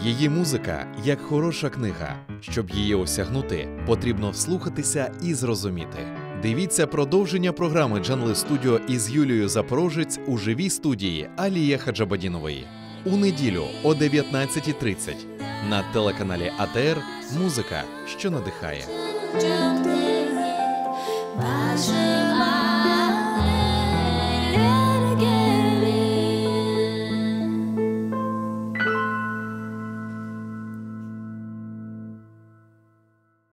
Її музика – як хороша книга. Щоб її осягнути, потрібно вслухатися і зрозуміти. Дивіться продовження програми «Джанли Студіо» із Юлією Запорожець у живій студії Алії Хаджабадінової. У неділю о 19:30 на телеканалі АТR «Музика, що надихає».